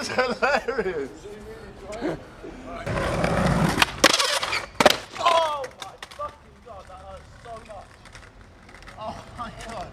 was hilarious. Oh my fucking god, that hurts so much. Oh my god.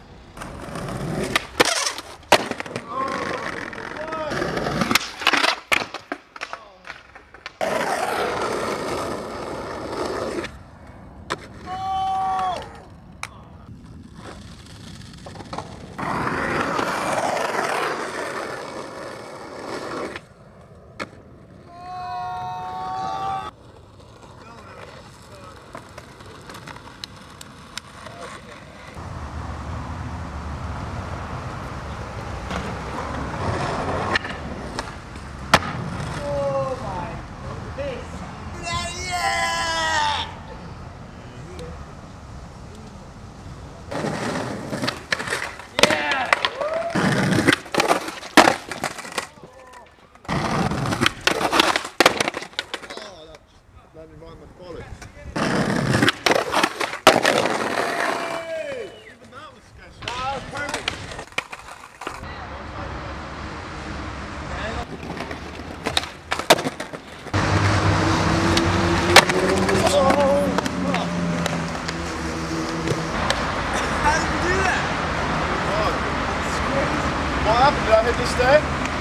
What happened? Did I hit this there?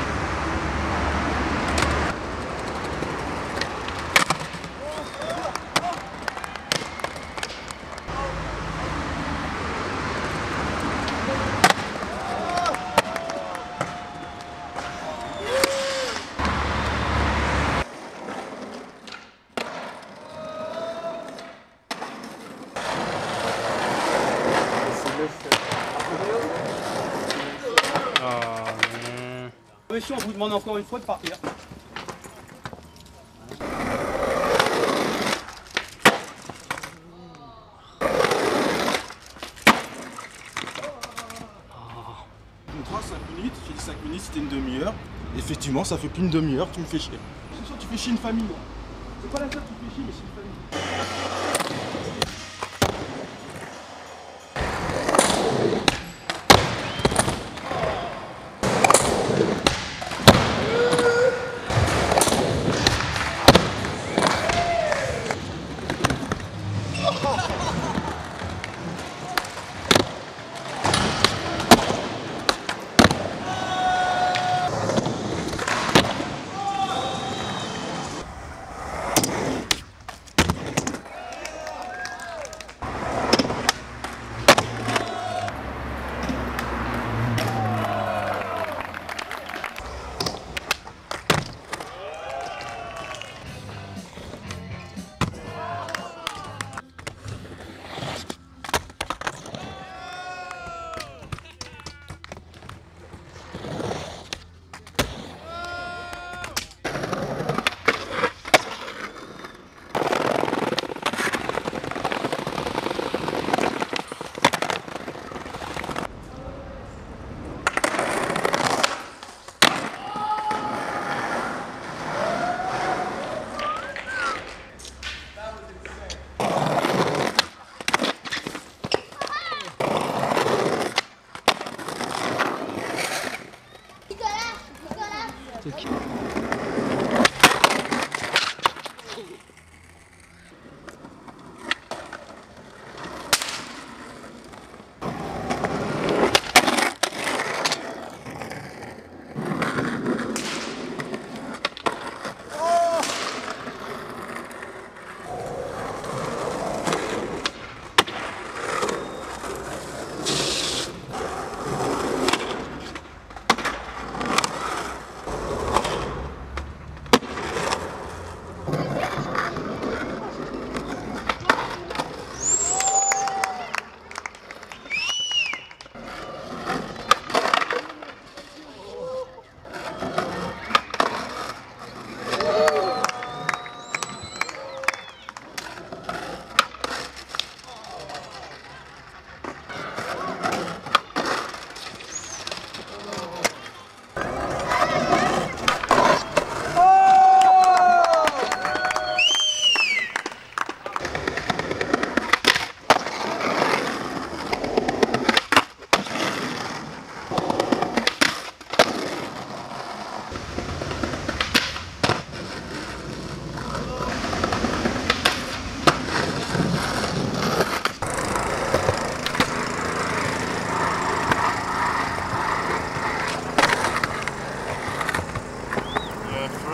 Monsieur, on vous demande encore une fois de partir. Contrat 5 minutes, j'ai dit 5 minutes, c'était une demi-heure. Effectivement, ça fait plus d'une demi-heure, tu me fais chier. C'est sûr, tu fais chier une famille. C'est pas la seule qui fait chier, mais c'est une famille.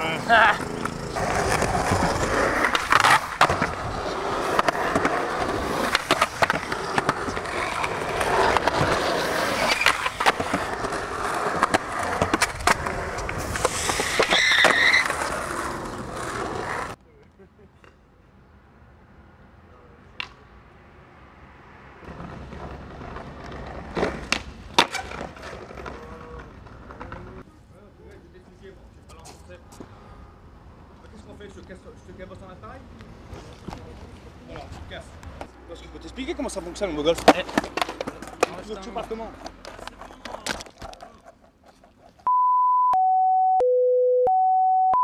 Qu'est-ce qu'on fait? Je te cabosse dans la taille? Voilà, tu te casses. Parce que je peux t'expliquer comment ça fonctionne le beau gosse. Tu parles comment?